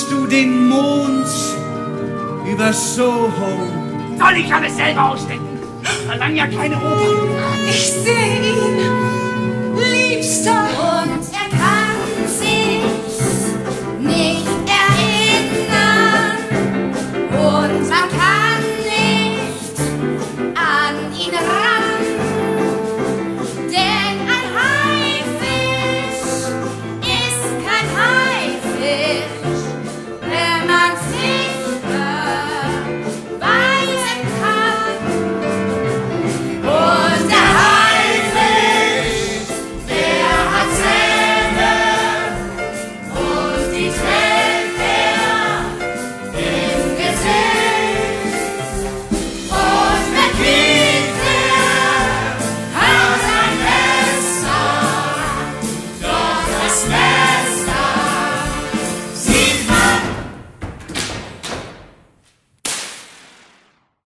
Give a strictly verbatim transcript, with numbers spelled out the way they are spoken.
siehst du den Mond über Soho? Soll ich alles selber ausdenken? Verlang ja keine Oper. Ich sehe ihn, Liebster. Und er